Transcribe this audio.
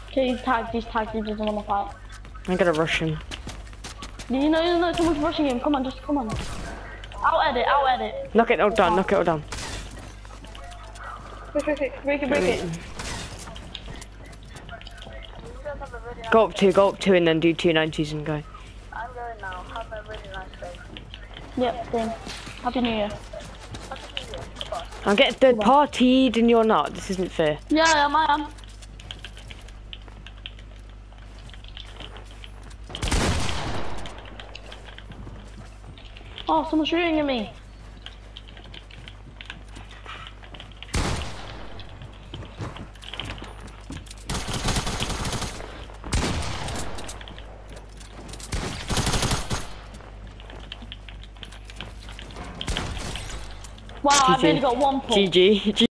Okay, he's tagged, he doesn't want to fight. I'm gonna rush him. No, someone's rushing him. Come on, just come on. I'll edit. Knock it all down, knock it all down. Break it. Go up two and then do 290s and go. I'm going now. Have a really nice day. Yep, same. Happy New Year. I'm getting third partied and you're not. This isn't fair. Yeah, I am. Oh, someone's shooting at me. Wow, I've only got 1 point. GG.